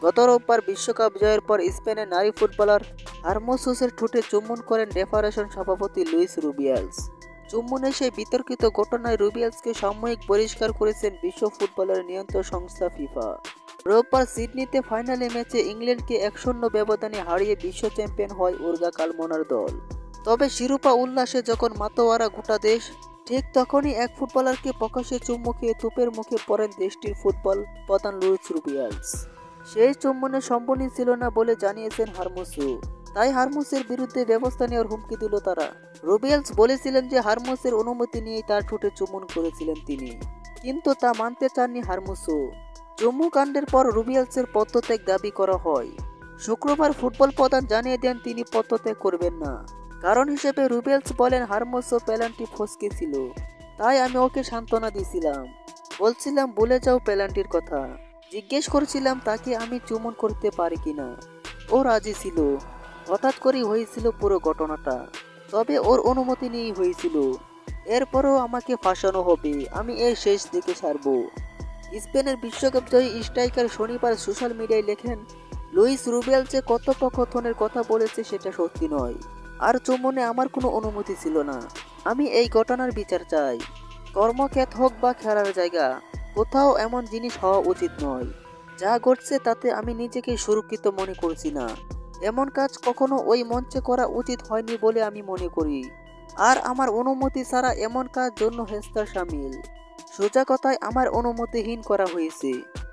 গত রোববার বিশ্বকাপ জয়ের পর স্পেনের নারী ফুটবলার হারমোসোসের ঠোঁটে চুম্বন করেন ফেডারেশন সভাপতি লুইস রুবিয়ালস। চুম্বনের সেই বিতর্কিত ঘটনায় রুবিয়ালসকে সাময়িক বহিষ্কার করেছেন বিশ্ব ফুটবলের নিয়ন্ত্রক সংস্থা ফিফা। রোববার সিডনিতে ফাইনালে ম্যাচে ইংল্যান্ডকে 1-0 ব্যবধানে হারিয়ে বিশ্ব চ্যাম্পিয়ন হয় উর্গা কালমোনার দল। তবে শিরোপা উল্লাসে যখন মাতোয়ারা গোটা দেশ, ঠিক তখনই এক ফুটবলারকে প্রকাশ্যে চুম্বু খেয়ে তোপের মুখে পড়েন দেশটির ফুটবল প্রধান লুইস রুবিয়ালস। সেই চুম্বনে সম্পূর্ণ ছিল না বলে জানিয়েছেন হারমোসো। তাই হারমোসের বিরুদ্ধে ব্যবস্থা নেওয়ার হুমকি দিল তারা। রুবিয়ালস বলেছিলেন যে হারমোসের অনুমতি নিয়েই তার ঠোঁটে চুম্বন করেছিলেন তিনি, কিন্তু তা মানতে চাননি হারমোসো। চুম্বু কাণ্ডের পর রুবিয়ালসের পদত্যাগ দাবি করা হয়। শুক্রবার ফুটবল প্রধান জানিয়ে দেন তিনি পদত্যাগ করবেন না। কারণ হিসেবে রুবিয়ালস বলেন, হারমোসো পেনাল্টি ফসকে ছিল, তাই আমি ওকে সান্ত্বনা দিয়েছিলাম। বলছিলাম ভুলে যাও পেনাল্টির কথা। জিজ্ঞেস করছিলাম তাকে আমি চুম্বন করতে পারি কিনা। ও রাজি ছিল। হঠাৎ করেই হয়েছিল পুরো ঘটনাটা। তবে ওর অনুমতি নিয়েই হয়েছিল। এরপরও আমাকে ফাঁসানো হবে, আমি এর শেষ দিকে সারব। স্পেনের বিশ্বকাপ জয়ী স্ট্রাইকার শনিবার সোশ্যাল মিডিয়ায় লেখেন, লুইস রুবিয়ালস যে কথোপকথনের কথা বলেছে সেটা সত্যি নয়। আর চুম্বনে আমার কোনো অনুমতি ছিল না। আমি এই ঘটনার বিচার চাই। কর্মক্ষেত হোক বা খেলার জায়গা, কোথাও এমন জিনিস হওয়া উচিত নয়। যা ঘটছে তাতে আমি নিজেকে সুরক্ষিত মনে করছি না। এমন কাজ কখনো ওই মঞ্চে করা উচিত হয়নি বলে আমি মনে করি। আর আমার অনুমতি ছাড়া এমন কাজ জন্য হেস্তার সামিল। সোজা কথায় আমার অনুমতিহীন করা হয়েছে।